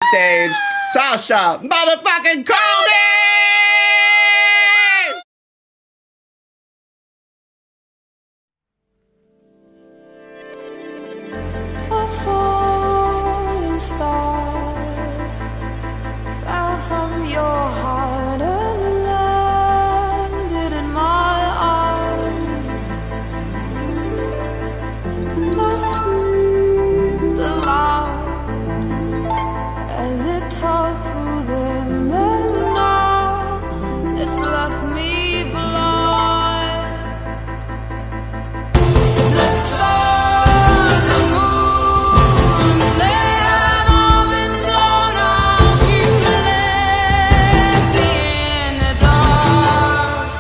stage, Sasha motherfucking Colby! A falling star fell from your heart and landed in my arms. I screamed aloud as it tore through them, and now it's left me blind. The stars and moon, they have all been blown out. You left me in the dark.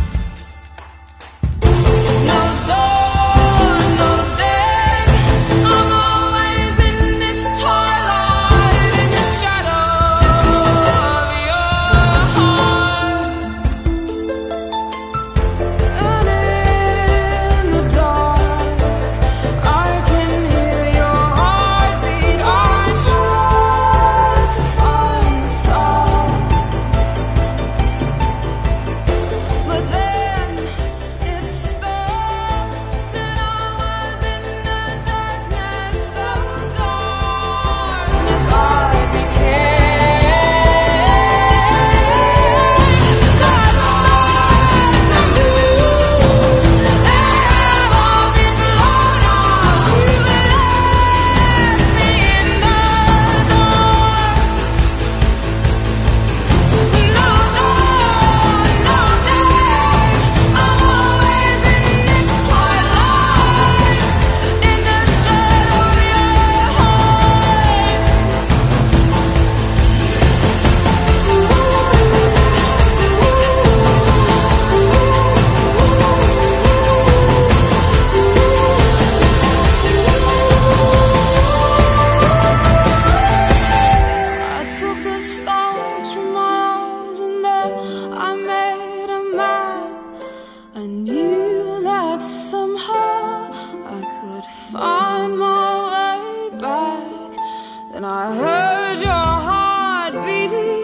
No dawn, no day, I'm always in this twilight, in the shadow of your heart. And in the dark, I can hear your heartbeat. I try to find the song, but then it stopped, and I was in the darkness, so darkness I became. The stars, the moon, they have all been blown out. You left me in the dark. No dawn, no day, I'm always in this twilight, in the shadow of your heart. I took the stars from my eyes, and then I made a map. I knew that somehow I could find my way back. Then I heard your heart beating